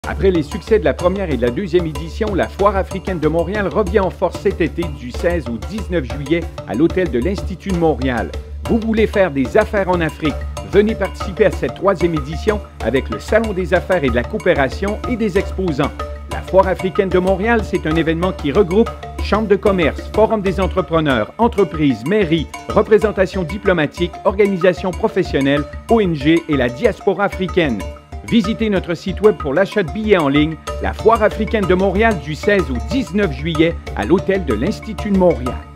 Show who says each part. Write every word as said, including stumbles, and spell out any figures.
Speaker 1: Après les succès de la première et de la deuxième édition, la Foire africaine de Montréal revient en force cet été du seize au dix-neuf juillet à l'hôtel de l'Institut de Montréal. Vous voulez faire des affaires en Afrique? Venez participer à cette troisième édition avec le Salon des affaires et de la coopération et des exposants. La Foire africaine de Montréal, c'est un événement qui regroupe Chambre de commerce, Forum des entrepreneurs, entreprises, mairies, représentations diplomatiques, organisations professionnelles, O N G et la diaspora africaine. Visitez notre site web pour l'achat de billets en ligne, la Foire africaine de Montréal du seize au dix-neuf juillet à l'hôtel de l'Institut de Montréal.